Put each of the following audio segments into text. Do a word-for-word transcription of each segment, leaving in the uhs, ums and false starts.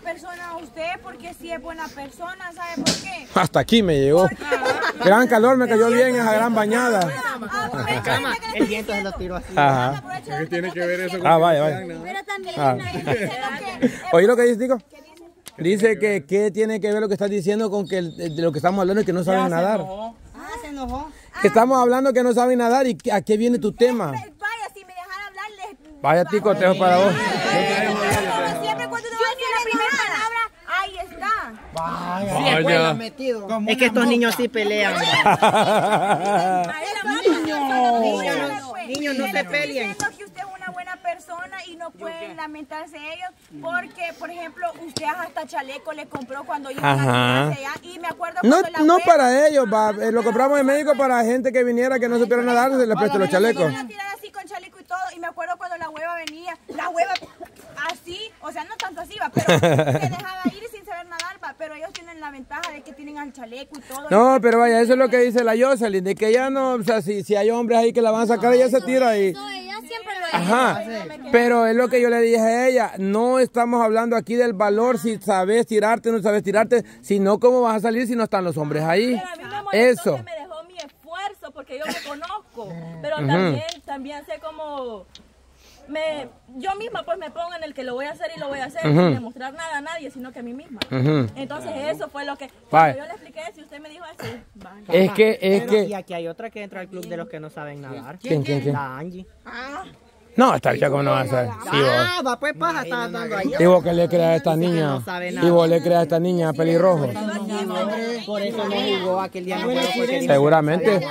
persona a usted porque sí es buena persona, ¿sabe por qué? Hasta aquí me llegó. Gran calor, me cayó bien esa gran bañada. El viento se lo tiró así. Ajá. ¿Qué tiene que ver eso con Ah, vaya, vaya. Pero también Ah. ¿Oí lo que dice, Tico? Dice que qué tiene que ver lo que estás diciendo con que el- de lo que estamos hablando y que no saben nadar. Ah, se enojó. Que estamos hablando que no saben nadar y a qué viene tu tema. Vaya, si me dejara hablar, les... Vaya, Tico, te dejo para vos. Como siempre, cuando te voy a decir la primera palabra, ahí está. Sí, después lo han metido. Es que estos niños sí pelean. Niños no se peleen. Diciendo que usted es una buena persona y no pueden lamentarse ellos porque, por ejemplo, usted hasta chaleco le compró cuando iba a Ajá. allá y me acuerdo No, cuando la no abuela- para ellos, va. Eh, lo compramos en México para gente que viniera que no supiera nadar, se les prestó los chalecos. Iban a tirar así con chaleco y todo y me acuerdo cuando la hueva venía, la hueva así, o sea, no tanto así, va, pero se dejaba ir sin saber nadar, va, pero ellos tienen la ventaja de que tienen al chaleco y todo. No, pero vaya, eso es lo que dice la Jocelyn, de que ya no, o sea, si, si hay hombres ahí que la van a sacar, ella se tira y... No, ella siempre lo dice. Ajá, pero es lo que yo le dije a ella, no estamos hablando aquí del valor si sabes tirarte o no sabes tirarte, sino cómo vas a salir si no están los hombres ahí. Pero a mí me molestó Eso. que me dejó mi esfuerzo porque yo me conozco, pero también, también sé cómo me, yo misma pues me pongo en el que lo voy a hacer y lo voy a hacer sin demostrar nada a nadie, sino que a mí misma. Ujú. Entonces eso fue lo que, Vaya. cuando yo le expliqué, si usted me dijo así, vaya. Es que, es Pero, y que... aquí hay otra que entra al club de los que no saben nadar. ¿Quién, quién, quién? La Angie. No, esta bicha como no va a ser. Sí, vos. Ah, va pues paja, está dando ahí. ¿Y vos qué le creas a esta niña? ¿Y vos le creas a esta niña pelirrojo? Por eso no jugó aquel día. No puedo porque Seguramente.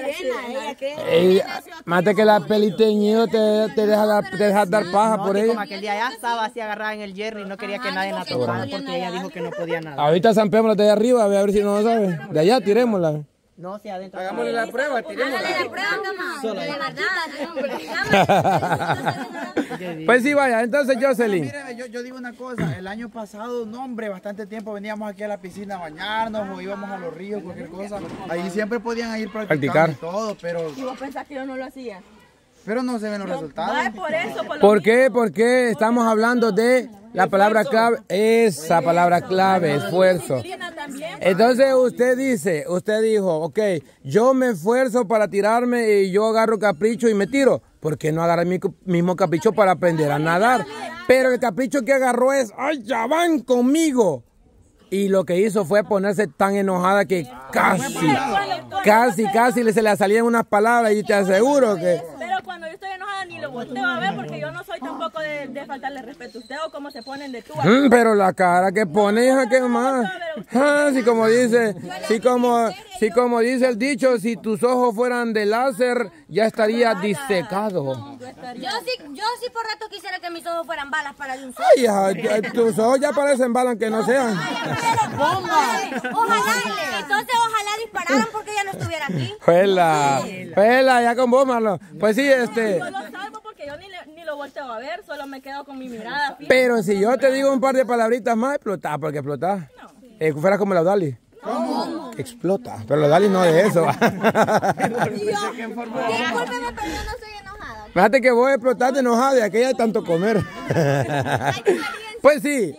Ey, más de que la peli teñido te, te, deja, dar- te deja dar paja no, por que ella. como aquel día ya estaba así agarrada en el Jerry y no quería que nadie la tocara porque ella dijo que no podía nadar. Ahorita zampémosla de allá arriba, a ver si no lo sabe. De allá tirémosla. No, si adentro. Hagámosle la prueba, tirémosla. Dale la prueba, cama. De verdad. Pues sí, vaya, entonces Jocelyn. Mire, yo, yo digo una cosa, el año pasado, no hombre, bastante tiempo veníamos aquí a la piscina a bañarnos o íbamos a los ríos, cualquier cosa. Ahí siempre podían ir practicando Practicar. y todo, pero, Y vos pensás que yo no lo hacía. pero no se ven los resultados. Vaya por eso, por lo ¿Por mismo. qué? Porque estamos hablando de la palabra clave, esa palabra clave, esfuerzo. Disciplina también. Entonces usted dice, usted dijo, ok, yo me esfuerzo para tirarme y yo agarro capricho y me tiro. ¿Por qué no agarrar mi co- mismo capricho para aprender a nadar? Pero el capricho que agarró es, ¡ay, ya van conmigo! Y lo que hizo fue ponerse tan enojada que casi, casi, casi le- se le salían unas palabras y te aseguro que... Pero cuando yo estoy enojada ni lo volteo a ver porque yo no soy tampoco de, de faltarle respeto a usted o cómo se ponen de tú a tú. Mm, pero la cara que pone, hija, ¿qué más? Ah, sí, como dice, sí como, sí, como dice el dicho, si tus ojos fueran de láser, ya estaría disecado. Yo sí, yo sí por rato quisiera que mis ojos fueran balas para de un solo. Ay, hija, ya- tus ojos ya parecen balas que no sean. Ojalá, entonces ojalá dispararan porque ya no estuviera aquí. Pela, pela, ya con vos, Marlon. Pues sí, este, Yo lo salvo porque yo ni, le- ni lo volteo a ver, solo me quedo con mi mirada fija. pero si yo te digo un par de palabritas más, explotás, porque explotás. Eh, fuera como la Dali. ¿Cómo? Explota, pero la Dali no es eso. Discúlpeme, pero yo no soy enojada. Fíjate que vos explotaste enojada de aquella de tanto comer. Pues sí,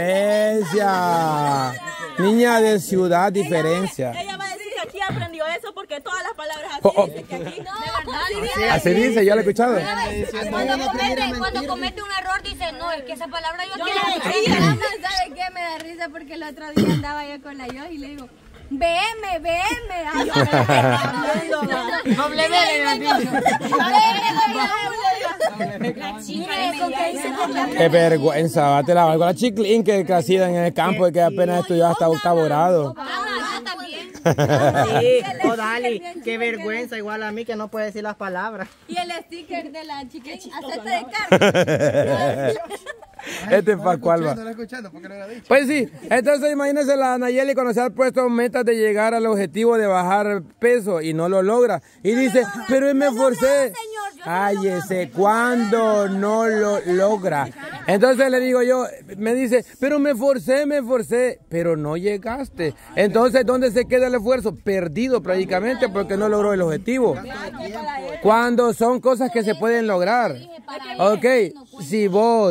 diferencia. Niña de ciudad, diferencia. Ella va a decir que aquí aprendió eso porque todas las palabras así Oh, oh. dice que aquí. De verdad. Así dice, yo lo he escuchado. Cuando comete, cuando comete un error dice, no, es que esa palabra yo aquí la Y además, ¿sabe qué? Me da risa porque el otro día andaba yo con la yo y le digo, veme, veme. Ay, Doble Qué vergüenza, va, te la valgo la chiclín que crecida en el campo y que apenas estudió hasta octavo grado. yo también. Sí, oh, Dali, qué vergüenza, igual a mí que no puede decir las palabras. y el sticker de la chica, acepta de carne. Este es Pascual, va. No lo escuchando, porque no lo he dicho. Pues sí, entonces imagínense la Nayeli cuando se ha puesto metas de llegar al objetivo de bajar peso y no lo logra. Y dice, pero me esforcé. Cállese, cuando no lo logra. Entonces le digo yo, me dice, pero me esforcé, me esforcé, pero no llegaste. Entonces, ¿dónde se queda el esfuerzo? Perdido prácticamente porque no logró el objetivo. Cuando son cosas que se pueden lograr. Ok, si vos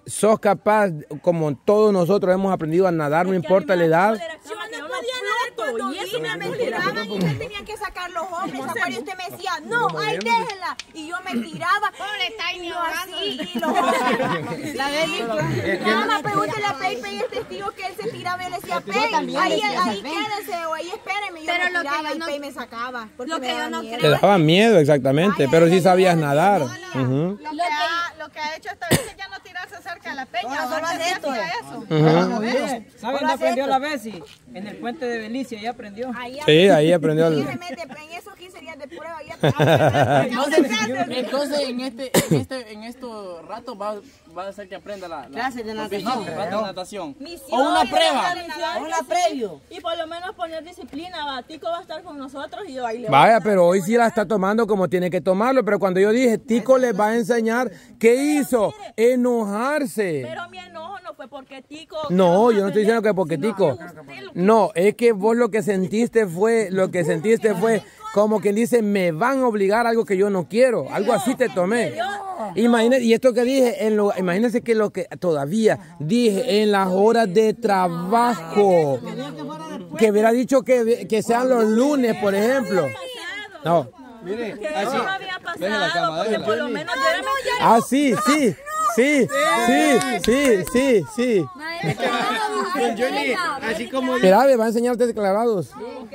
sos capaz, como todos nosotros hemos aprendido a nadar, no importa la edad. Yo no podía nadar cuando vine, me tiraban y me tenían que sacar los hombres. Acuario, usted me decía, no, ay, déjela. Y yo me tiraba. Pobre, está y yo así, y los hombres. La de nada más pregúntele a Pepe y es testigo que él se tiraba y le decía, Pepe, ahí, ahí quédese o ahí espéreme. Yo Pero me lo que tiraba yo y no- Pepe me sacaba. Lo que yo no Te creo. daba miedo, exactamente, pero sí sabías nadar. Ujú. Lo que, ha, lo que ha hecho esta vez es ya no tirarse cerca de la peña. Ahora solo Antes hace sí esto. hacía eso. Ujú. ¿Saben dónde aprendió la Bessie? En el puente de Belicia, ya aprendió. Ahí Sí, ahí aprendió. sí el- se mete en esos quince días de prueba. Ya Entonces, entonces en este, en este, en estos ratos va, va a hacer que aprenda la, la Clases de los natación. basics, de natación. Misión, O una prueba. misión, Una sí. previo. Y por lo menos poner disciplina, va. Tico va a estar con nosotros y yo ahí le voy Vaya, a- pero hoy sí la está tomando como tiene que tomarlo. Pero cuando yo dije, Tico les va a enseñar, ¿qué hizo? Enojarse. Pero mi enojo no fue porque Tico... No, yo no estoy diciendo que porque Tico. No, es que vos lo que sentiste fue, lo que sentiste fue como quien dice, me van a obligar a algo que yo no quiero. Algo así te tomé. Imagínese, y esto que dije, en lo, imagínense que lo que todavía dije en las horas de trabajo, que hubiera dicho que, que sean los lunes, por ejemplo. No. Mire, Que así. eso no había Deje la pasado, cama, porque déjela. por lo menos yo era mentira. Ah, sí, sí, sí, sí, sí, sí, sí. Don Johnny, así como Mira, me va a enseñarte clavados.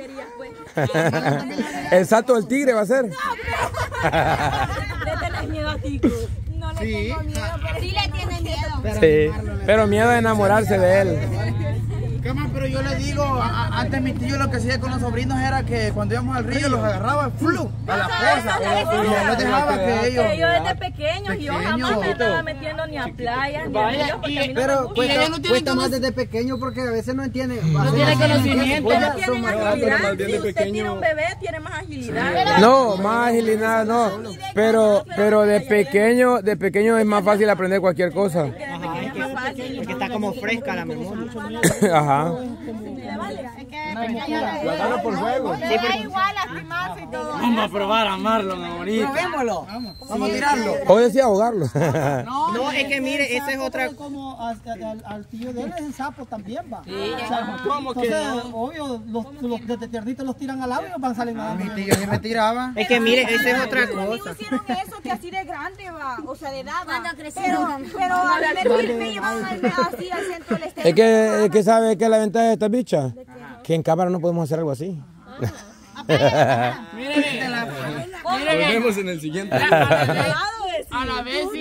El salto del tigre va a ser. Le tenés miedo a Tico. no le tengo miedo, pero Sí le tiene miedo. Sí, pero miedo de enamorarse de él. Cama, pero yo le digo, a- a- antes mi tío lo que hacía con los sobrinos era que cuando íbamos al río los agarraba ¡flu! A la fuerza. Y no los dejaba que ellos... Que yo desde pequeños, yo jamás me andaba metiendo ni a playas, ni a ríos, porque a mí no me Pero gusta. cuesta, ella no tiene cuesta cono- más desde pequeño porque a veces no entiende. no tiene conocimiento. Pero tienen agilidad, más bien de si usted pequeño- tiene un bebé, tiene más agilidad. No, más agilidad no. Pero, pero de pequeño, de pequeño es más fácil aprender cualquier cosa. Ajá, es que, es que está como fresca la memoria. Ajá. Guardarlo por juego. Le da igual lastimarse y todo. Vamos a probar a amarlo, ahorita. Probémoslo. Vamos a tirarlo. O decía ahogarlo. No, es que mire, esa es otra. Como al, al- al tío de él es en sapo también va. Sí. ¿Cómo que Entonces, no? obvio, los, los desde tiernitos los tiran al agua y van a salir Mi nadando. tío sí me tiraba. Es que mire, esa es otra conmigo cosa. hicieron eso que así de grande va, o sea, de edad va. Cuando Pero, crecieron. pero a mí me, me llevaban al- así al centro del este. Es que, es que ¿sabe qué es la ventaja de esta bicha? Que en cámara no podemos hacer algo así. Miren, Nos vemos en el siguiente. a la vez sí,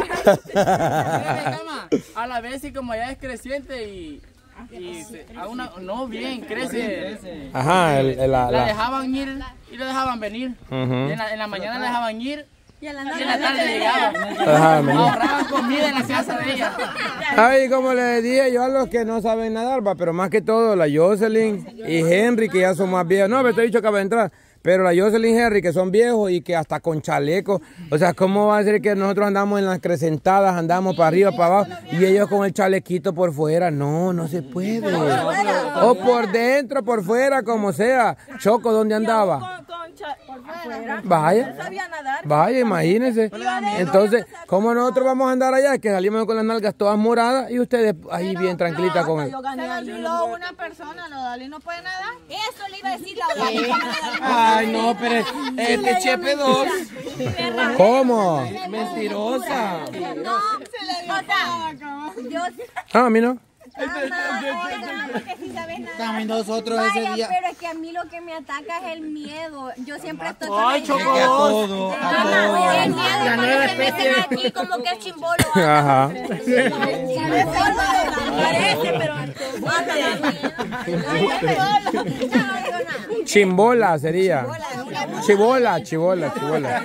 a la vez sí como ya es creciente y, y se- a una, no bien, crece. Ajá, el- el- la, La la- dejaban ir y lo dejaban venir. Ujú. Y en, la, en la mañana la dejaban ir Y a la y en la tarde llegaban. la dejaban venir. Ahorraban comida en la casa de ella. Ay, como le dije yo a los que no saben nadar, va, pero más que todo la Jocelyn y Henry, que ya son más viejos. No, me te he dicho que acaba de entrar. Pero la Jocelyn y Henry, que son viejos y que hasta con chaleco. O sea, ¿cómo va a ser que nosotros andamos en las crecentadas, andamos para arriba, para abajo, y ellos con el chalequito por fuera? No, no se puede. O por dentro, por fuera, como sea. Choco, ¿dónde andaba? Con, con cha- por fuera. Vaya. Él sabía nadar. Vaya, imagínense. Entonces, ¿cómo nosotros vamos a andar allá? Que salimos con las nalgas todas moradas y ustedes ahí bien tranquilitas con él. Yo gané Se le ahí. olvidó una persona, lo Dali no puede nadar. Eso le iba a decir la Ay, no, pero este chepe dos. ¿Cómo? Mentirosa. No, o sea, yo Ah, a mí no. Estamos nosotros ese vaya, día. pero es que a mí lo que me ataca es el miedo. Yo siempre estoy con Ay, el Choco miedo. dos. Ajá, el miedo cuando se meten aquí como que es chimbolo. Ajá. Parece, pero Chimbola sería. Chibola, chibola, chibola.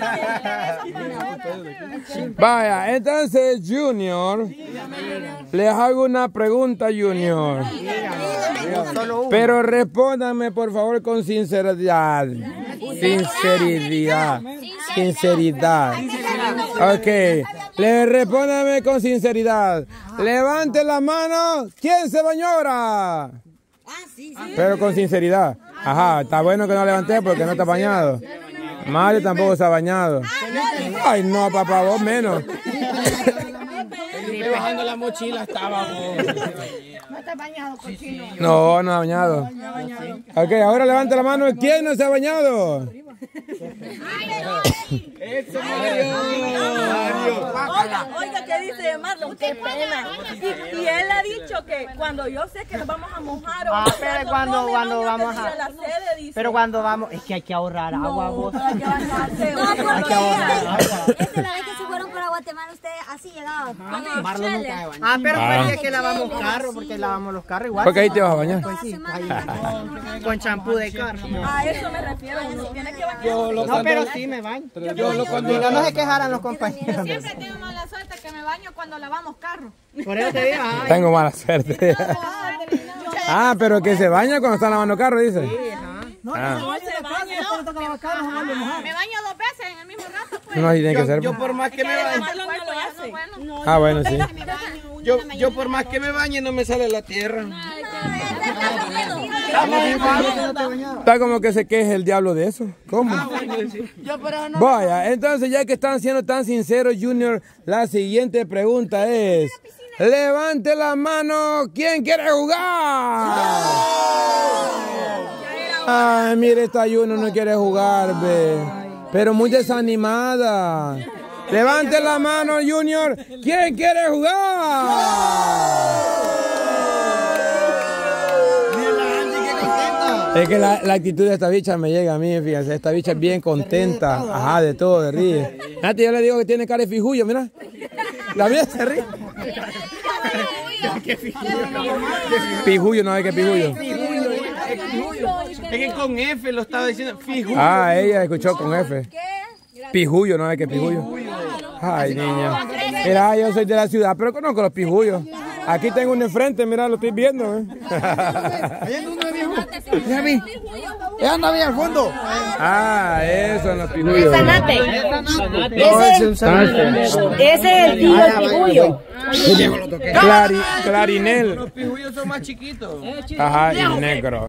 Vaya, entonces, Junior, les hago una pregunta, Junior. Pero respóndame, por favor, con sinceridad. Sinceridad. Sinceridad. Ok. Le respóndame con sinceridad. Levante la mano. ¿Quién se bañó ahora? Pero con sinceridad. Ajá, está bueno que no levanté porque no está bañado. Mario tampoco se ha bañado. Ay, no, papá, vos menos. gripe. bajando la mochila estaba. No te has bañado, cochino. No, no ha bañado. Ok, ahora levanta la mano. ¿Quién no se ha bañado? ¡Eso, Mario! Oiga, oiga, ¿qué dice Marlon? ¡Qué pena! Y, y él ha dicho que cuando yo sé que nos vamos a mojar o Ah, pero cuando, no me cuando baño, vamos que a... si la sede, dice. Pero cuando vamos, es que hay que ahorrar agua, vos. No, porque esta es la vez que se fueron para Guatemala, ustedes así llegaban. Marlon nunca se baña. Ah, pero Ah. es que lavamos carros, porque lavamos los carros igual. Porque ahí te vas a bañar. Pues sí, ahí, con champú de carro. A eso me refiero, uno tiene que bañar. No, pero sí me baño. Yo lo cuando Y no, no se quejaran los compañeros. Siempre tengo mala suerte que me baño cuando lavamos carro. Por eso te digo, ay. Tengo mala suerte. Ah, pero que se baña cuando está lavando carro, dice. No, Ah. no se baña, después le toca lavar carros, no le mojar. Me baño dos veces en el mismo rato, pues. No, así tiene que yo, ser. yo por más que me bañe, Marlon no lo hace. Ah, bueno, sí. yo, yo por más que me bañe no me sale la tierra. Está como que se queje el diablo de eso. ¿Cómo? Vaya, entonces ya que están siendo tan sinceros, Junior, la siguiente pregunta es: levante la mano, ¿quién quiere jugar? Ay, mire, esta Junior no quiere jugar, ve. Pero muy desanimada. Levante la mano, Junior, ¿quién quiere jugar? Es que la, la actitud de esta bicha me llega a mí, fíjense, esta bicha es bien contenta, ajá, de todo, de ríe. Nati, yo le digo que tiene cara de fijullo, mira. La mía se ríe. Pijullo, no hay que pijullo. Es que con F lo estaba diciendo, fijo. Ah, ella escuchó con F. Pijullo, no hay que pijullo. Ay, niña. Mira, yo soy de la ciudad, pero conozco los pijullos. Aquí tengo uno enfrente, mira, lo estoy viendo. ¿Eh? Ya vi. Ya anda bien al fondo. Ah, eso en los pijullos. Zanate. No, ese es un zanate. Ese es el tío del pijullo. Clari, clarinel. Los pijullos son más chiquitos. Ajá, y negro.